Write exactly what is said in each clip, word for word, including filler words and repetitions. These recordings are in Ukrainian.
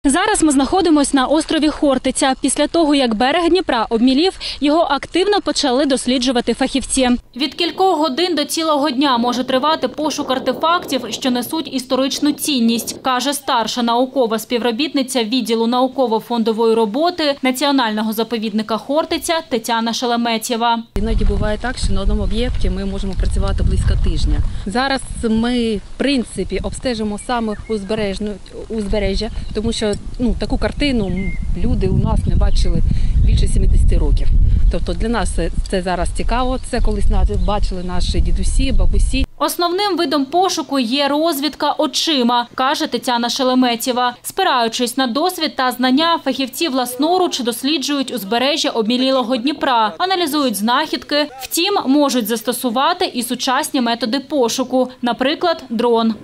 Зараз ми знаходимося на острові Хортиця. Після того, як берег Дніпра обмілів, його активно почали досліджувати фахівці. Від кількох годин до цілого дня може тривати пошук артефактів, що несуть історичну цінність, каже старша наукова співробітниця відділу науково-фондової роботи Національного заповідника Хортиця Тетяна Шелеметєва. Іноді буває так, що на одному об'єкті ми можемо працювати близько тижня. Зараз ми, в принципі, обстежимо саме узбережжя, тому що ну, таку картину люди у нас не бачили більше сімдесят років. Тобто для нас це, це зараз цікаво, це колись бачили наші дідусі, бабусі. Основним видом пошуку є розвідка очима, каже Тетяна Шелеметєва. Спираючись на досвід та знання, фахівці власноруч досліджують узбережжя обмілілого Дніпра, аналізують знахідки. Втім, можуть застосувати і сучасні методи пошуку, наприклад, дрон.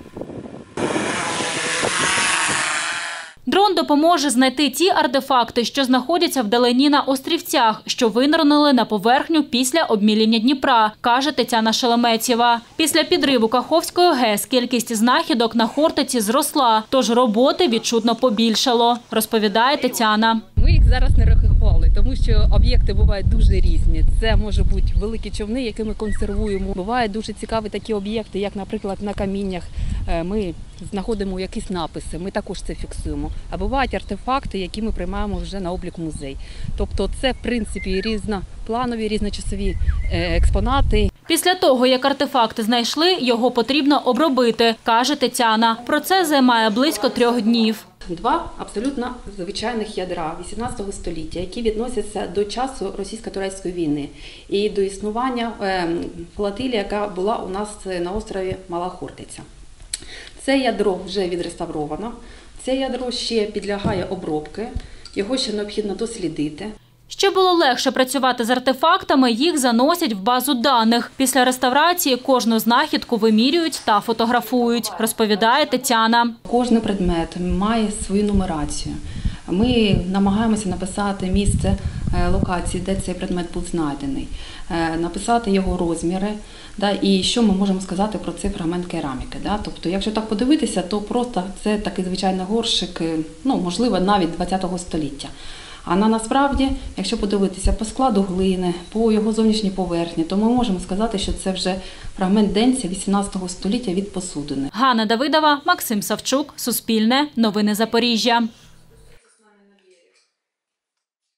Дрон допоможе знайти ті артефакти, що знаходяться вдалині на острівцях, що винирнули на поверхню після обміління Дніпра, каже Тетяна Шелеметєва. Після підриву Каховської ГЕС кількість знахідок на Хортиці зросла, тож роботи відчутно побільшало, розповідає Тетяна. Ми їх зараз не рахували, тому що об'єкти бувають дуже різні. Це можуть бути великі човни, які ми консервуємо. Бувають дуже цікаві такі об'єкти, як, наприклад, на каміннях ми знаходимо якісь написи, ми також це фіксуємо. А бувають артефакти, які ми приймаємо вже на облік в музей. Тобто це, в принципі, різнопланові, різночасові експонати. Після того, як артефакти знайшли, його потрібно обробити, каже Тетяна. Процес займає близько трьох днів. Два абсолютно звичайних ядра вісімнадцятого століття, які відносяться до часу російсько-турецької війни і до існування флотилії, яка була у нас на острові Мала Хортиця. Це ядро вже відреставровано, це ядро ще підлягає обробки, його ще необхідно дослідити. Щоб було легше працювати з артефактами, їх заносять в базу даних. Після реставрації кожну знахідку вимірюють та фотографують, розповідає Тетяна. Кожен предмет має свою нумерацію. Ми намагаємося написати місце локації, де цей предмет був знайдений, написати його розміри, да, і що ми можемо сказати про цей фрагмент кераміки. Да. Тобто, якщо так подивитися, то просто це такий звичайний горщик, ну, можливо, навіть двадцятого століття. А на насправді, якщо подивитися по складу глини, по його зовнішній поверхні, то ми можемо сказати, що це вже фрагмент денця вісімнадцятого століття від посудини. Ганна Давидова, Максим Савчук, Суспільне, Новини Запоріжжя.